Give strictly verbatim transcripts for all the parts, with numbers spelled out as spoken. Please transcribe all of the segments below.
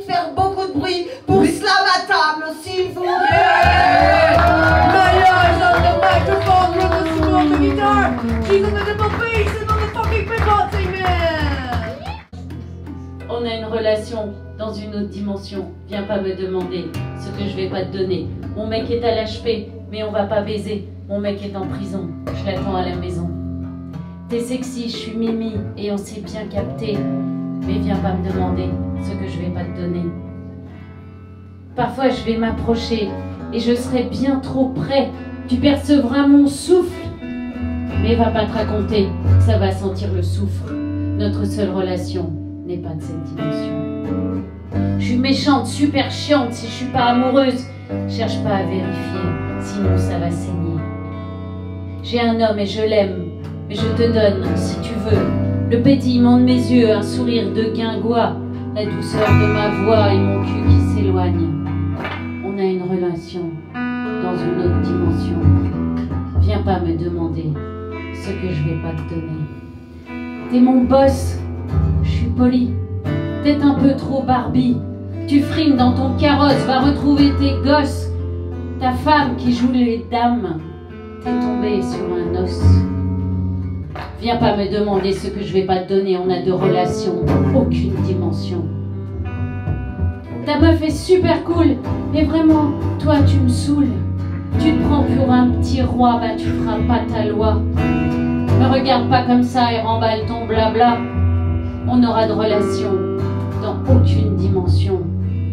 de faire beaucoup de bruit pour slam à table, s'il vous plaît. Maya is on the microphone with the super guitar. She's on the double bass and on the fucking pivoting man. On a une relation dans une autre dimension. Viens pas me demander ce que je vais pas te donner. Mon mec est à l'H P, mais on va pas baiser. Mon mec est en prison, je l'attends à la maison. T'es sexy, je suis Mimi et on s'est bien capté. Mais viens pas me demander ce que je vais pas te donner. Parfois je vais m'approcher et je serai bien trop près. Tu percevras mon souffle. Mais va pas te raconter, ça va sentir le soufre. Notre seule relation n'est pas de cette dimension. Je suis méchante, super chiante si je suis pas amoureuse. Cherche pas à vérifier, sinon ça va saigner. J'ai un homme et je l'aime, mais je te donne, si tu veux, le pétillement de mes yeux, un sourire de guingois, la douceur de ma voix et mon cul qui s'éloigne. On a une relation dans une autre dimension. Viens pas me demander ce que je vais pas te donner. T'es mon boss, je suis poli, peut-être un peu trop Barbie. Tu frimes dans ton carrosse, va retrouver tes gosses. Ta femme qui joue les dames, t'es tombée sur un os. Viens pas me demander ce que je vais pas te donner, on a deux relations, aucune dimension. Ta meuf est super cool, mais vraiment, toi tu me saoules. Tu te prends pour un petit roi, bah tu feras pas ta loi. Me regarde pas comme ça et remballe ton blabla. On aura de relations dans aucune dimension.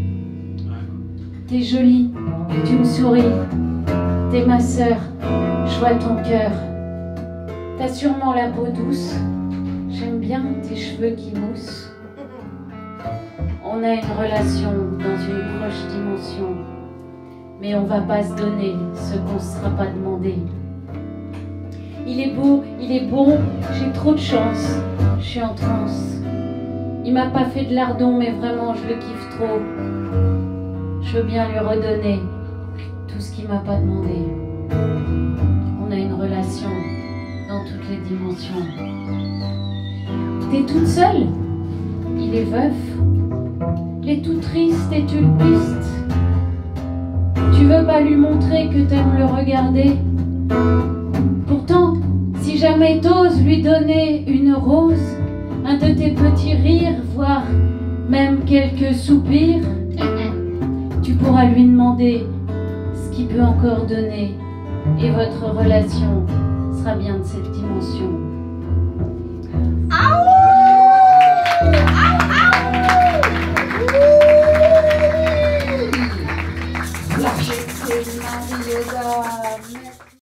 T'es jolie, tu me souris, t'es ma sœur, je vois ton cœur. T'as sûrement la peau douce, j'aime bien tes cheveux qui moussent. On a une relation dans une proche dimension, mais on va pas se donner ce qu'on se sera pas demandé. Il est beau, il est bon, j'ai trop de chance, je suis en transe. Il m'a pas fait de lardon, mais vraiment je le kiffe trop. Je veux bien lui redonner tout ce qu'il m'a pas demandé. On a une relation dans toutes les dimensions. T'es toute seule, il est veuf. Il est tout triste et tu le pistes. Tu veux pas lui montrer que t'aimes le regarder. Pourtant, si jamais t'oses lui donner une rose, un de tes petits rires, voire même quelques soupirs, tu pourras lui demander ce qu'il peut encore donner et votre relation sera bien de cette dimension. Lâchez prise, Marie-Yoda.